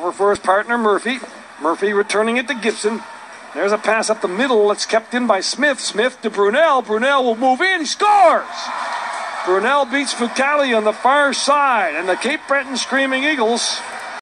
Over for his partner, Murphy. Murphy returning it to Gibson. There's a pass up the middle. It's kept in by Smith. Smith to Brunel. Brunel will move in. He scores! Brunel beats Fucali on the far side. And the Cape Breton Screaming Eagles